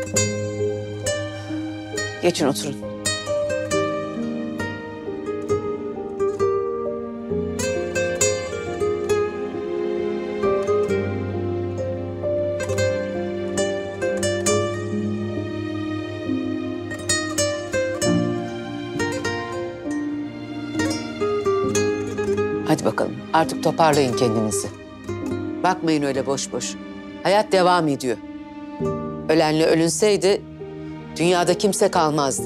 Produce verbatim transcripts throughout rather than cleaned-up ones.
Geçin oturun. Hadi bakalım, artık toparlayın kendinizi. Bakmayın öyle boş boş. Hayat devam ediyor. Ölenle ölünseydi dünyada kimse kalmazdı.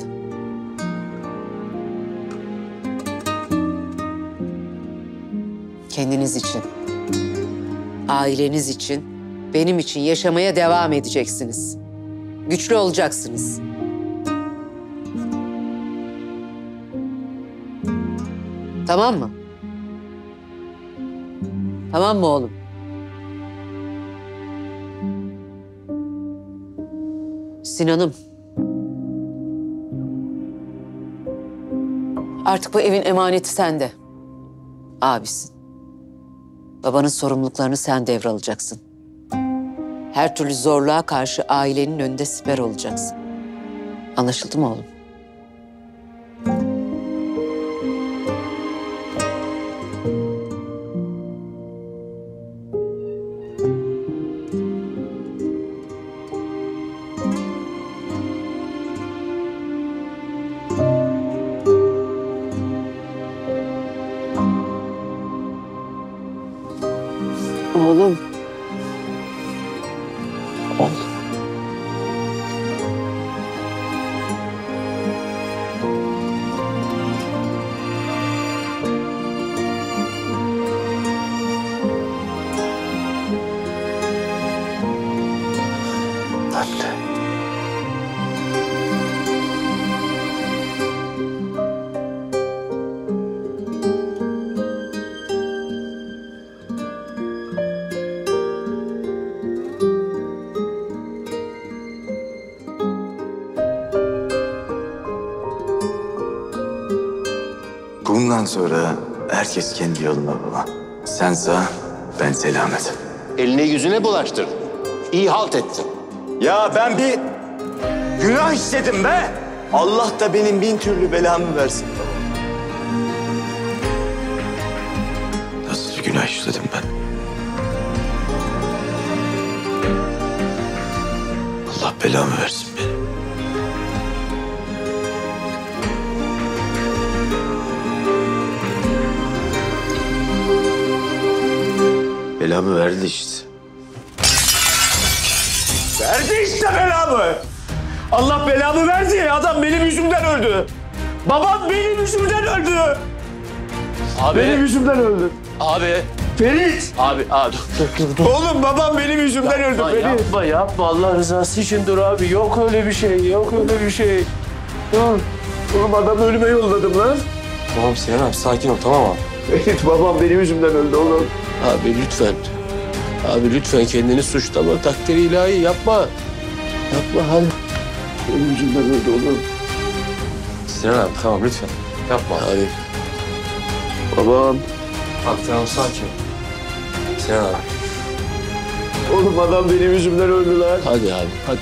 Kendiniz için, aileniz için, benim için yaşamaya devam edeceksiniz. Güçlü olacaksınız. Tamam mı? Tamam mı oğlum? Sinan'ım. Artık bu evin emaneti sende. Abisin. Babanın sorumluluklarını sen devralacaksın. Her türlü zorluğa karşı ailenin önünde siper olacaksın. Anlaşıldı mı oğlum? Oğlum. Oğlum. Anne. Bundan sonra herkes kendi yoluna baba. Sen sağ, ben selamet. Eline yüzüne bulaştır. İyi halt ettin. Ya ben bir günah işledim be. Allah da benim bin türlü belamı versin baba. Nasıl bir günah işledim ben? Allah belamı versin benim. Belamı verdi işte. Verdi işte belamı. Allah belamı verdi. Adam benim yüzümden öldü. Babam benim yüzümden öldü. Abi. Benim yüzümden öldü. Abi. Ferit. Abi, abi. Dur, dur, dur. Oğlum babam benim yüzümden öldü Yapma, Ferit. yapma, yapma. Allah rızası için dur abi. Yok öyle bir şey, yok öyle bir şey. Dur. Oğlum adam ölüme yolladım lan. Tamam Sinan abi, sakin ol, tamam abi. Ferit babam benim yüzümden öldü oğlum. Abi lütfen. Abi lütfen kendini suçlama. Takdiri ilahi yapma. Yapma hadi. Benim yüzümden öldü oğlum. Sinan abi tamam lütfen. Yapma abi. Babam. Bak tamam sakin. Sinan abi. Oğlum adam benim yüzümden öldü lan. Hadi abi hadi.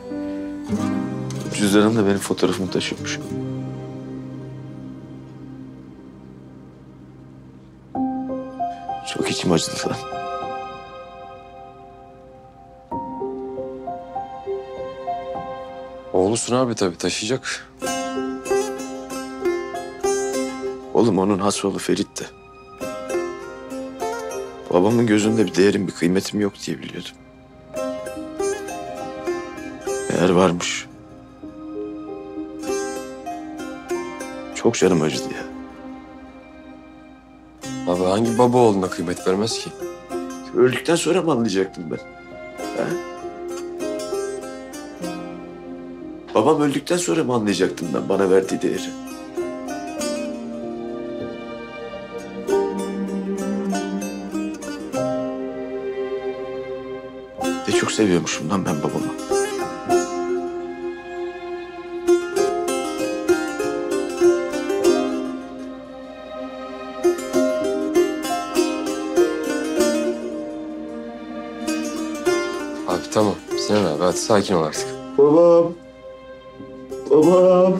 Cüzdanımda benim fotoğrafımı taşıyormuş. Çok içim acıdı lan. Oğlusun abi tabii taşıyacak. Oğlum onun has oğlu Ferit'ti. Babamın gözünde bir değerim, bir kıymetim yok diye biliyordum. Meğer varmış. Çok canım acıdı ya. Abi hangi baba oğluna kıymet vermez ki? Öldükten sonra mı anlayacaktım ben? Ha? Babam öldükten sonra mı anlayacaktım ben bana verdiği değeri? Ne çok seviyormuşum lan ben babamı. Abi tamam Sinan abi hadi sakin ol artık. Babam. Babam.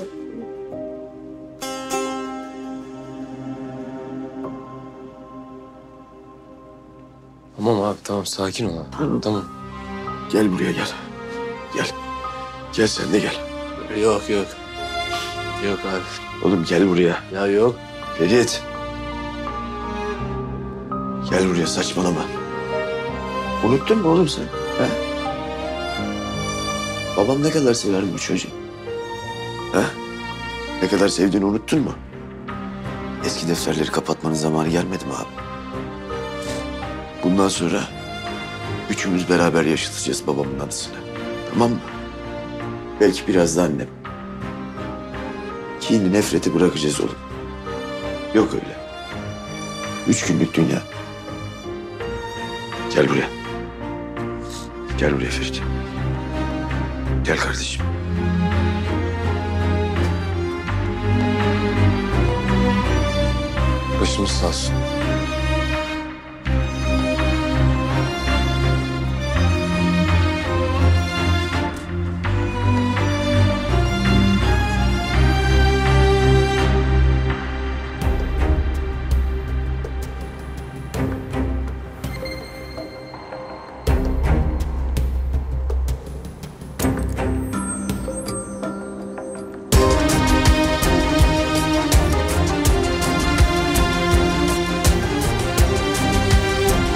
Tamam abi tamam sakin ol abi. Tamam. Tamam. Gel buraya gel. Gel. Gel sen de gel. Yok yok. Yok abi. Oğlum gel buraya. Ya yok. Ferit. Gel buraya saçmalama. Unuttun mu oğlum sen? Ha? Babam ne kadar sever bu çocuğu? Ha? Ne kadar sevdiğini unuttun mu? Eski defterleri kapatmanın zamanı gelmedi mi abi? Bundan sonra üçümüz beraber yaşatacağız babamın anısını. Tamam mı? Belki biraz da annem. Kini, nefreti bırakacağız oğlum. Yok öyle. Üç günlük dünya. Gel buraya. Gel buraya Ferit. Gel kardeşim. Başımız sağ olsun.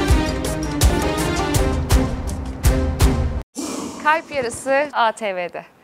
Kalp Yarısı A T V'de.